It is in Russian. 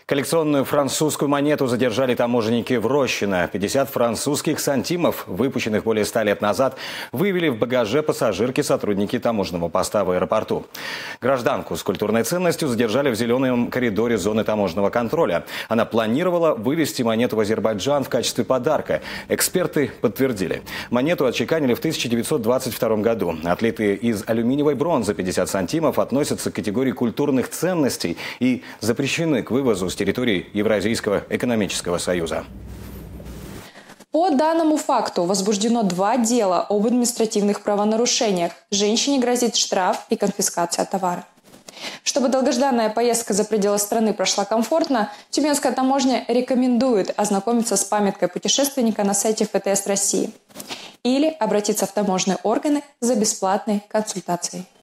Коллекционную французскую монету задержали таможенники в Рощино. 50 французских сантимов, выпущенных более 100 лет назад, выявили в багаже пассажирки сотрудники таможенного поста в аэропорту. Гражданку с культурной ценностью задержали в зеленом коридоре зоны таможенного контроля. Она планировала вывезти монету в Азербайджан в качестве подарка. Эксперты подтвердили. Монету отчеканили в 1922 году. Отлитые из алюминиевой бронзы 50 сантимов относятся к категории культурных ценностей и запрещены к вывозу с территории Евразийского экономического союза. По данному факту возбуждено 2 дела об административных правонарушениях. Женщине грозит штраф и конфискация товара. Чтобы долгожданная поездка за пределы страны прошла комфортно, Тюменская таможня рекомендует ознакомиться с памяткой путешественника на сайте ФТС России или обратиться в таможенные органы за бесплатной консультацией.